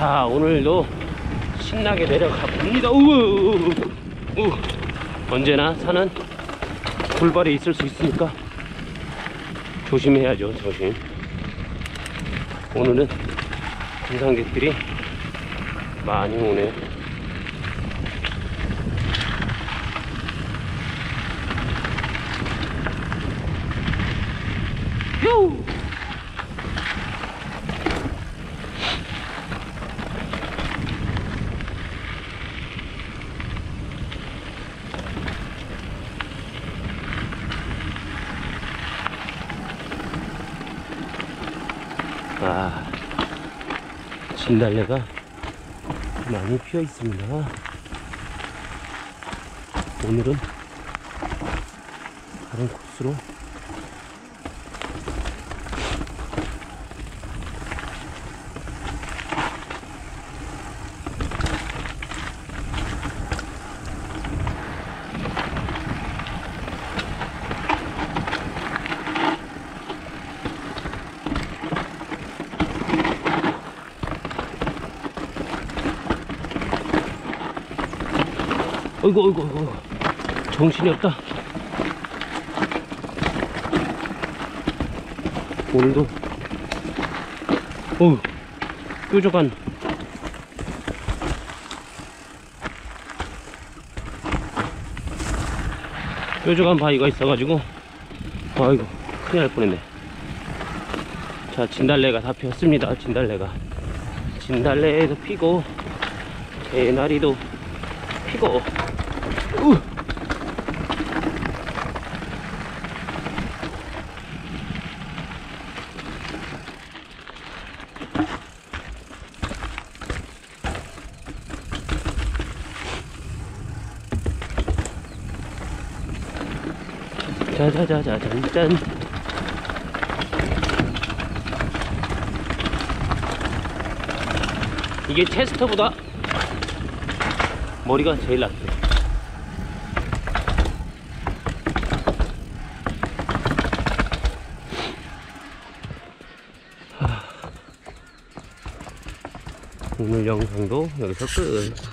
자, 오늘도 신나게 내려가 봅니다. 언제나 산은 돌발이 있을 수 있으니까 조심해야죠. 조심. 오늘은 등산객들이 많이 오네요. 휴! 아, 진달래가 많이 피어 있습니다. 오늘은 다른 코스로 어이구 정신이 없다. 오늘도 뾰족한 바위가 있어가지고 아이고 큰일 날 뻔했네. 자, 진달래가 다 피었습니다. 진달래도 피고 개나리도 피고 짜자자자잔짠. 이게 체스터보다 머리가 제일 낫죠. 오늘 영상도 여기서 끝.